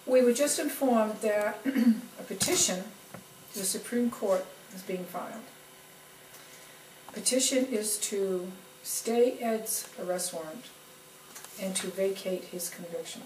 We were just informed that a petition to the Supreme Court is being filed. Petition is to stay Ed's arrest warrant and to vacate his conviction.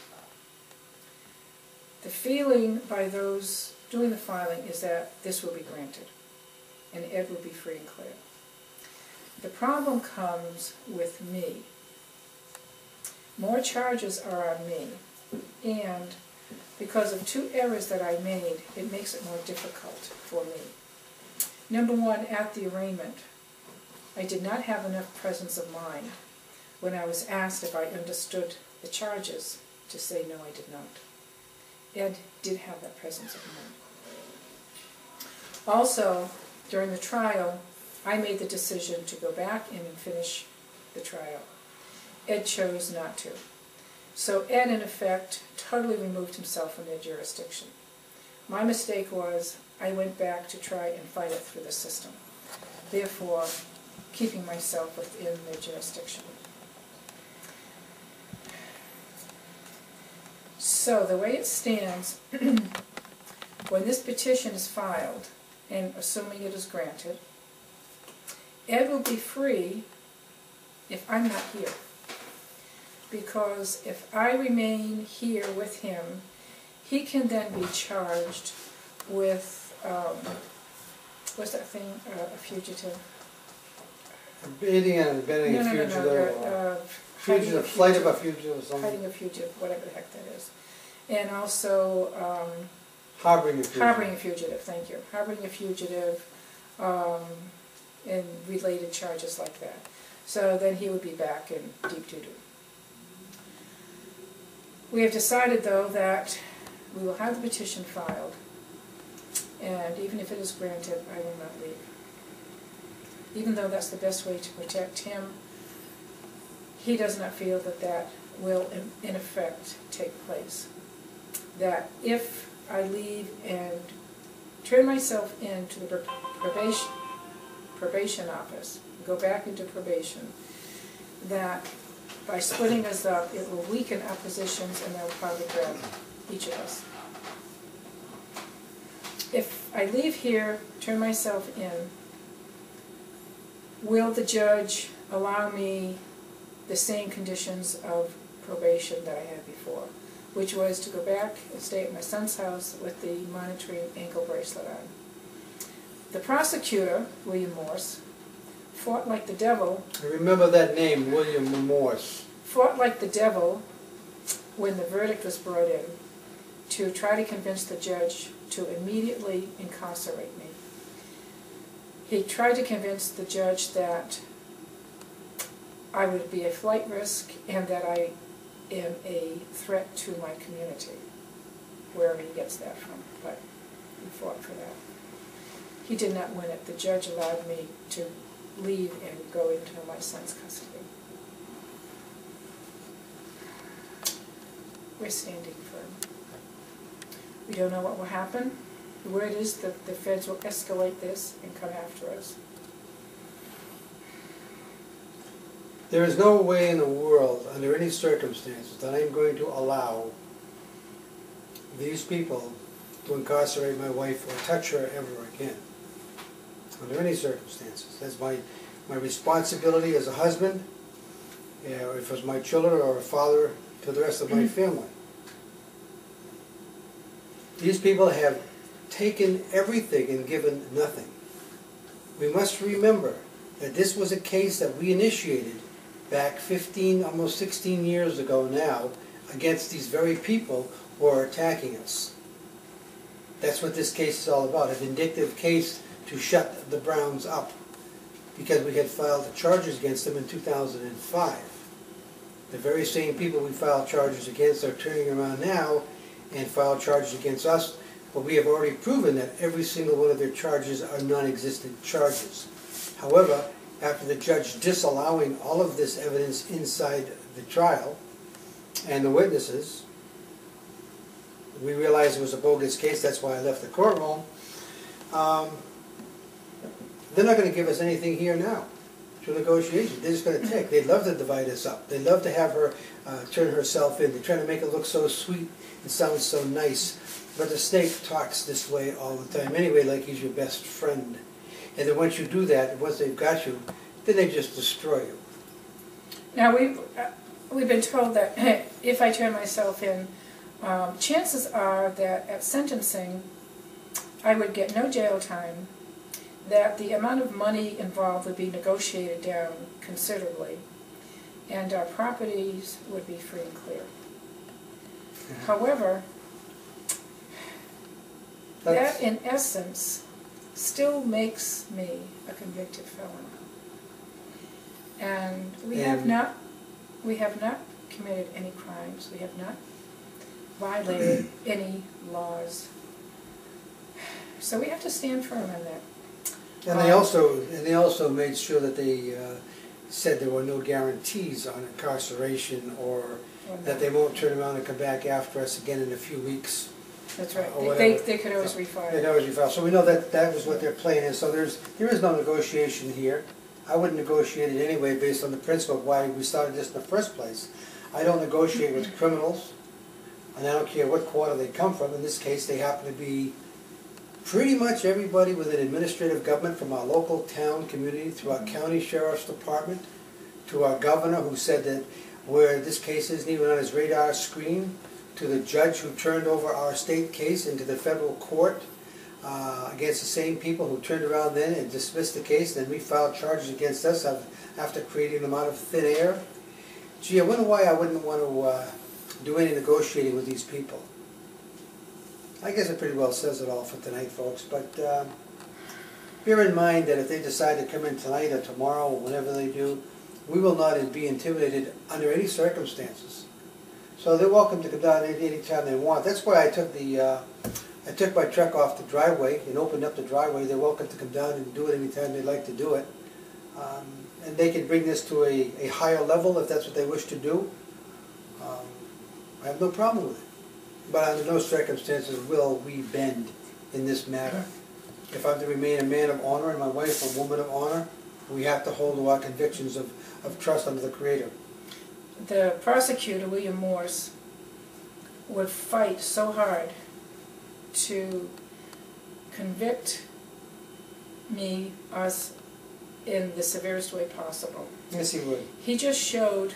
The feeling by those doing the filing is that this will be granted and Ed will be free and clear. The problem comes with me. More charges are on me, and because of two errors that I made, it makes it more difficult for me. Number one, at the arraignment, I did not have enough presence of mind when I was asked if I understood the charges to say no, I did not. Ed did have that presence of mind. Also, during the trial, I made the decision to go back in and finish the trial. Ed chose not to. So Ed, in effect, totally removed himself from their jurisdiction. My mistake was I went back to try and fight it through the system, therefore keeping myself within their jurisdiction. So the way it stands, when this petition is filed, and assuming it is granted, Ed will be free if I'm not here. Because if I remain here with him, he can then be charged with, what's that thing, a fugitive? Aiding and abetting a fugitive. Fugitive, flight of a fugitive or something. Hiding a fugitive, whatever the heck that is. And also harboring a fugitive. Harboring a fugitive, thank you. Harboring a fugitive and related charges like that. So then he would be back in deep doo-doo. We have decided, though, that we will have the petition filed, and even if it is granted, I will not leave. Even though that's the best way to protect him, he does not feel that that will, in effect, take place. That if I leave and turn myself into the probation office, go back into probation, that by splitting us up, it will weaken our positions and that will probably grab each of us. If I leave here, turn myself in, will the judge allow me the same conditions of probation that I had before, which was to go back and stay at my son's house with the monitoring ankle bracelet on? The prosecutor, William Morse, fought like the devil. I remember that name, William Morse. Fought like the devil when the verdict was brought in to try to convince the judge to immediately incarcerate me. He tried to convince the judge that I would be a flight risk and that I am a threat to my community, wherever he gets that from, but he fought for that. He did not win it. The judge allowed me to leave and go into my son's custody. We're standing firm. We don't know what will happen. The word is that the feds will escalate this and come after us. There is no way in the world, under any circumstances, that I'm going to allow these people to incarcerate my wife or touch her ever again. Under any circumstances. That's my responsibility as a husband, or if it's my children or a father to the rest of my family. These people have taken everything and given nothing. We must remember that this was a case that we initiated back 15, almost 16 years ago now, against these very people who are attacking us. That's what this case is all about, a vindictive case to shut the Browns up, because we had filed charges against them in 2005. The very same people we filed charges against are turning around now and filed charges against us, but we have already proven that every single one of their charges are non-existent charges. However, after the judge disallowing all of this evidence inside the trial and the witnesses, we realized it was a bogus case. That's why I left the courtroom. They're not going to give us anything here now. to negotiation. They're just going to take. They'd love to divide us up. They'd love to have her turn herself in. They're trying to make it look so sweet and sound so nice. But the snake talks this way all the time anyway, like he's your best friend. And then once you do that, once they've got you, then they just destroy you. Now we've been told that if I turn myself in, chances are that at sentencing I would get no jail time, that the amount of money involved would be negotiated down considerably, and our properties would be free and clear. However, that in essence still makes me a convicted felon. And we have not committed any crimes. We have not violated any laws. So we have to stand firm on that. And they also made sure that they said there were no guarantees on incarceration, or that they won't turn around and come back after us again in a few weeks. That's right. They could always refile. They could always refile. So we know that that was what their plan is. So there is no negotiation here. I wouldn't negotiate it anyway based on the principle of why we started this in the first place. I don't negotiate with criminals, and I don't care what quarter they come from. In this case, they happen to be pretty much everybody within administrative government, from our local town community to our county sheriff's department to our governor, who said that where this case isn't even on his radar screen, to the judge who turned over our state case into the federal court against the same people who turned around then and dismissed the case, and then refiled charges against us after creating them out of thin air. Gee, I wonder why I wouldn't want to do any negotiating with these people. I guess it pretty well says it all for tonight, folks, but bear in mind that if they decide to come in tonight or tomorrow or whenever they do, we will not be intimidated under any circumstances. So they're welcome to come down any time they want. That's why I took my truck off the driveway and opened up the driveway. They're welcome to come down and do it anytime they'd like to do it. And they can bring this to a higher level if that's what they wish to do. I have no problem with it. But under no circumstances will we bend in this matter. If I'm to remain a man of honor and my wife a woman of honor, we have to hold to our convictions of trust under the Creator. The prosecutor, William Morse, would fight so hard to convict us, in the severest way possible. Yes, he would. He just showed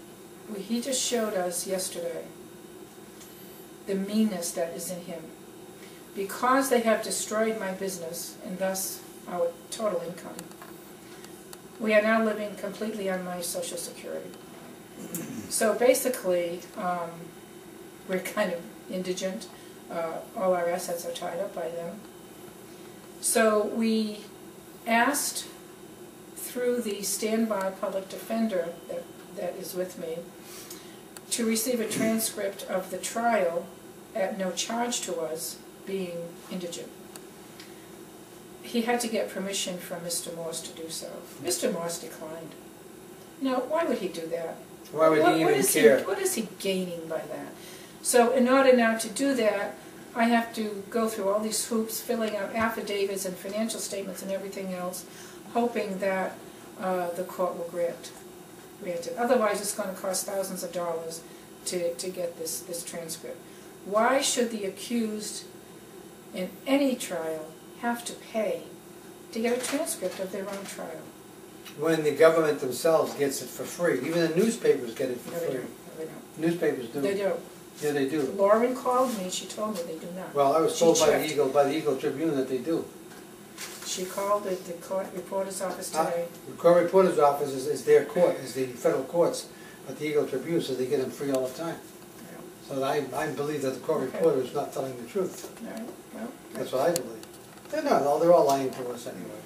us yesterday the meanness that is in him. Because they have destroyed my business, and thus our total income, we are now living completely on my Social Security. So basically, we're kind of indigent. All our assets are tied up by them. So we asked, through the standby public defender that is with me, to receive a transcript of the trial at no charge to us, being indigent. He had to get permission from Mr. Morse to do so. Mr. Morse declined. Now, why would he do that? Why would he even care? What is he gaining by that? So in order now to do that, I have to go through all these hoops, filling out affidavits and financial statements and everything else, hoping that the court will grant it. Otherwise, it's going to cost thousands of dollars to get this transcript. Why should the accused in any trial have to pay to get a transcript of their own trial? When the government themselves gets it for free. Even the newspapers get it for free. No, they don't. Newspapers do. They do. Yeah, they do. Lauren called me, she told me they do not. Well, I was told by the Eagle Tribune that they do. She called the court reporter's office today. The court reporter's office is their court, is the federal courts, but the Eagle Tribune says they get them free all the time. Yeah. So I believe that the court reporter is not telling the truth. All right. Well, that's what I believe. They're not. They're all lying to us anyway.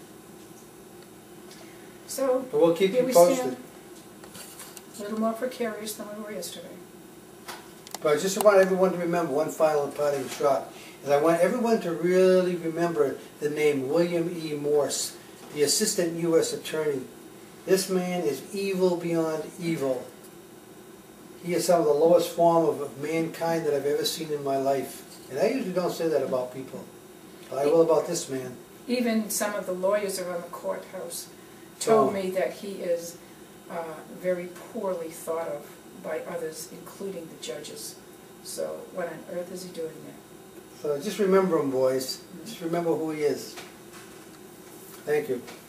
So, but we'll keep you posted. A little more precarious than we were yesterday. But I just want everyone to remember one final and parting shot. And I want everyone to really remember the name William E. Morse, the Assistant U.S. Attorney. This man is evil beyond evil. He is some of the lowest form of mankind that I've ever seen in my life. And I usually don't say that about people. But I will about this man. Even some of the lawyers around the courthouse told me that he is very poorly thought of by others, including the judges. So what on earth is he doing there? So just remember him, boys. Just remember who he is. Thank you.